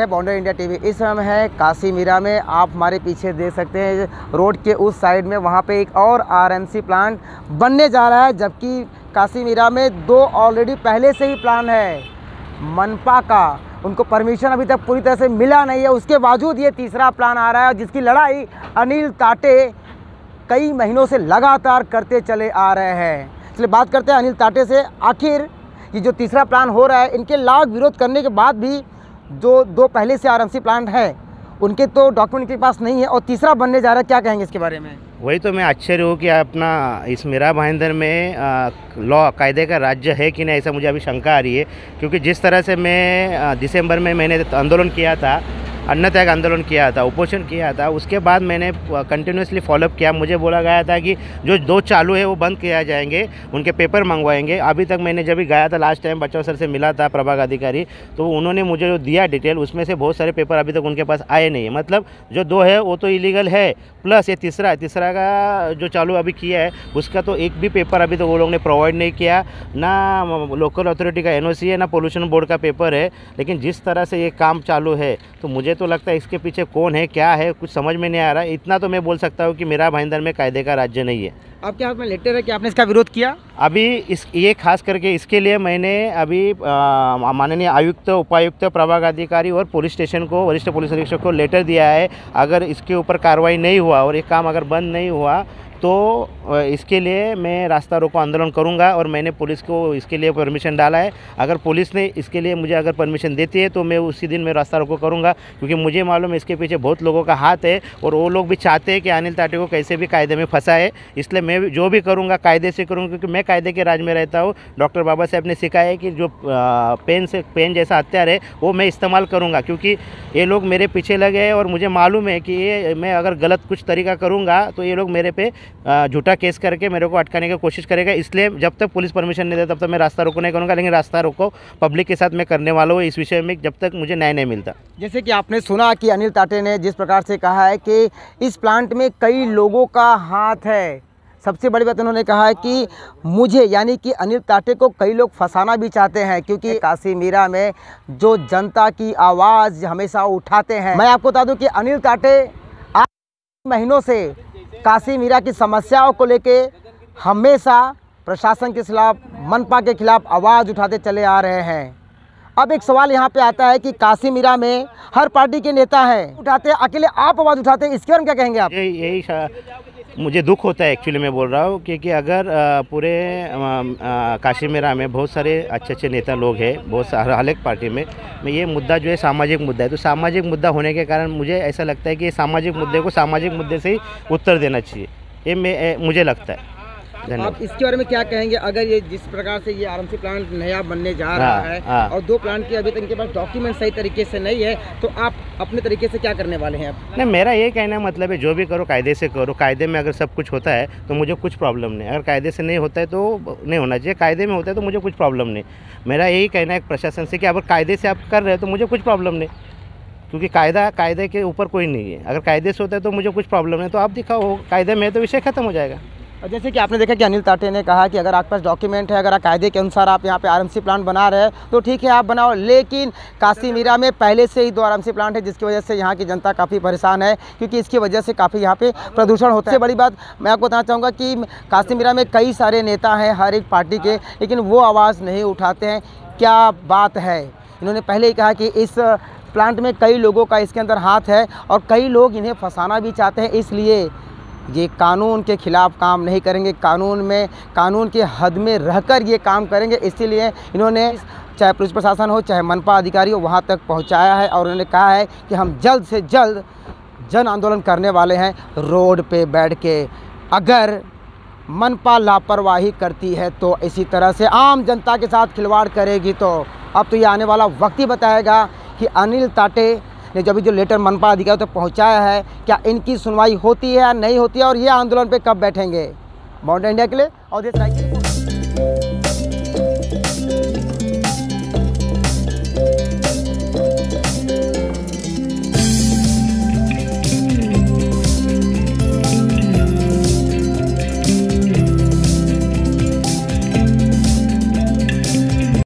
है बॉन्डर India TV. इस समय है काशी मीरा में। आप हमारे पीछे देख सकते हैं रोड के उस साइड में, वहाँ पे एक और आरएमसी प्लांट बनने जा रहा है, जबकि काशी मीरा में 2 ऑलरेडी पहले से ही प्लान है मनपा का। उनको परमिशन अभी तक पूरी तरह से मिला नहीं है, उसके बावजूद ये तीसरा प्लान आ रहा है, जिसकी लड़ाई अनिल ताटे कई महीनों से लगातार करते चले आ रहे हैं। इसलिए बात करते हैं अनिल ताटे से, आखिर ये जो तीसरा प्लान हो रहा है, इनके लाख विरोध करने के बाद भी जो 2 पहले से आरएमसी प्लांट है उनके तो डॉक्यूमेंट के पास नहीं है, और तीसरा बनने जा रहा है। क्या कहेंगे इसके बारे में? वही तो मैं आश्चर्य हूँ कि अपना इस मीरा भाईंदर में लॉ कायदे का राज्य है कि नहीं, ऐसा मुझे अभी शंका आ रही है। क्योंकि जिस तरह से मैं दिसंबर में मैंने आंदोलन किया था, अन्न त्याग आंदोलन किया था, उपोषण किया था, उसके बाद मैंने कंटिन्यूसली फॉलोअप किया। मुझे बोला गया था कि जो 2 चालू है वो बंद किया जाएंगे, उनके पेपर मंगवाएंगे। अभी तक मैंने जब भी गया था लास्ट टाइम बच्चों सर से मिला था प्रभाग अधिकारी, तो उन्होंने मुझे जो दिया डिटेल, उसमें से बहुत सारे पेपर अभी तक उनके पास आए नहीं है। मतलब जो 2 है वो तो इलीगल है, प्लस ये तीसरा का जो चालू अभी किया है उसका तो एक भी पेपर अभी तक वो लोग ने प्रोवाइड नहीं किया। ना लोकल अथॉरिटी का एनओसी है, ना पोल्यूशन बोर्ड का पेपर है। लेकिन जिस तरह से ये काम चालू है तो मुझे तो लगता है इसके पीछे कौन है, क्या है, कुछ समझ में नहीं आ रहा है। इतना तो मैं बोल सकता हूँ कि मीरा भाईंदर में कायदे का राज्य नहीं है। आपके हाथ में लेटर है कि आपने इसका विरोध किया? अभी ये खास करके इसके लिए मैंने अभी माननीय आयुक्त, उपायुक्त, प्रभाग अधिकारी और पुलिस स्टेशन को, वरिष्ठ पुलिस अधीक्षक को लेटर दिया है। अगर इसके ऊपर कार्रवाई नहीं हुआ और ये काम अगर बंद नहीं हुआ तो इसके लिए मैं रास्ता रोको आंदोलन करूंगा, और मैंने पुलिस को इसके लिए परमिशन डाला है। अगर पुलिस ने इसके लिए मुझे अगर परमिशन देती है तो मैं उसी दिन मैं रास्ता रोको करूंगा, क्योंकि मुझे मालूम है इसके पीछे बहुत लोगों का हाथ है, और वो लोग भी चाहते हैं कि अनिल ताटे को कैसे भी कायदे में फंसाए। इसलिए मैं जो भी करूँगा कायदे से करूँगा, क्योंकि मैं कायदे के राज में रहता हूँ। डॉक्टर बाबा साहब ने सिखाया है कि जो पेन जैसा हथियार है वो मैं इस्तेमाल करूँगा, क्योंकि ये लोग मेरे पीछे लगे हैं और मुझे मालूम है कि ये मैं अगर गलत कुछ तरीका करूँगा तो ये लोग मेरे पे झूठा केस करके मेरे को अटकाने की कोशिश करेगा। इसलिए जब तक पुलिस परमिशन नहीं देता तब तक मैं रास्ता रोको नहीं करूँगा, लेकिन रास्ता रोको पब्लिक के साथ मैं करने वाला हूँ इस विषय में, जब तक मुझे न्याय नहीं मिलता। जैसे कि आपने सुना कि अनिल ताटे ने जिस प्रकार से कहा है कि इस प्लांट में कई लोगों का हाथ है। सबसे बड़ी बात उन्होंने कहा है कि मुझे, यानी कि अनिल ताटे को कई लोग फंसाना भी चाहते हैं, क्योंकि काशी मीरा में जो जनता की आवाज़ हमेशा उठाते हैं। मैं आपको बता दूं कि अनिल ताटे आज महीनों से काशी मीरा की समस्याओं को लेके हमेशा प्रशासन के खिलाफ, मनपा के खिलाफ आवाज़ उठाते चले आ रहे हैं। अब एक सवाल यहाँ पे आता है कि काशी मीरा में हर पार्टी के नेता हैं, उठाते हैं, अकेले आप आवाज़ उठाते हैं, इसके बारे में क्या कहेंगे आप? यही मुझे दुख होता है एक्चुअली, मैं बोल रहा हूँ, क्योंकि अगर पूरे काशी मीरा में बहुत सारे अच्छे नेता लोग हैं, बहुत सारे हर एक पार्टी में ये मुद्दा जो है सामाजिक मुद्दा है, तो सामाजिक मुद्दा होने के कारण मुझे ऐसा लगता है कि सामाजिक मुद्दे को सामाजिक मुद्दे से ही उत्तर देना चाहिए, ये मुझे लगता है। आप इसके बारे में क्या कहेंगे? अगर ये जिस प्रकार से ये आरएमसी प्लांट नया बनने जा रहा है और 2 प्लांट के अभी तक इनके पास डॉक्यूमेंट सही तरीके से नहीं है, तो आप अपने तरीके से क्या करने वाले हैं? नहीं, मेरा ये कहना मतलब है जो भी करो कायदे से करो। कायदे में अगर सब कुछ होता है तो मुझे कुछ प्रॉब्लम नहीं, अगर कायदे से नहीं होता है तो नहीं होना चाहिए। कायदे में होता है तो मुझे कुछ प्रॉब्लम नहीं। मेरा यही कहना है प्रशासन से कि अगर कायदे से आप कर रहे हो तो मुझे कुछ प्रॉब्लम नहीं, क्योंकि कायदे के ऊपर कोई नहीं है। अगर कायदे से होता है तो मुझे कुछ प्रॉब्लम नहीं, तो आप दिखाओ कायदे में, तो विषय खत्म हो जाएगा। और जैसे कि आपने देखा कि अनिल ताटे ने कहा कि अगर आपके पास डॉक्यूमेंट है, अगर आप कायदे के अनुसार आप यहाँ पे आरएमसी प्लांट बना रहे हैं तो ठीक है, आप बनाओ। लेकिन काशी मीरा में पहले से ही 2 आरएमसी प्लांट है, जिसकी वजह से यहाँ की जनता काफ़ी परेशान है, क्योंकि इसकी वजह से काफ़ी यहाँ पे प्रदूषण होता है। बड़ी बात मैं आपको बताना चाहूँगा कि काशी मीरा में कई सारे नेता हैं हर एक पार्टी के, लेकिन वो आवाज़ नहीं उठाते हैं। क्या बात है? इन्होंने पहले ही कहा कि इस प्लांट में कई लोगों का इसके अंदर हाथ है और कई लोग इन्हें फंसाना भी चाहते हैं, इसलिए ये कानून के खिलाफ काम नहीं करेंगे, कानून के हद में रहकर ये काम करेंगे। इसीलिए इन्होंने चाहे पुलिस प्रशासन हो, चाहे मनपा अधिकारी हो, वहाँ तक पहुँचाया है, और उन्होंने कहा है कि हम जल्द से जल्द जन आंदोलन करने वाले हैं रोड पे बैठ के। अगर मनपा लापरवाही करती है तो इसी तरह से आम जनता के साथ खिलवाड़ करेगी, तो अब तो ये आने वाला वक्त ही बताएगा कि अनिल ताटे ने जो लेटर मनपा अधिकारी तक पहुंचाया है, क्या इनकी सुनवाई होती है या नहीं होती है, और ये आंदोलन पे कब बैठेंगे। बॉन्डर इंडिया के लिए और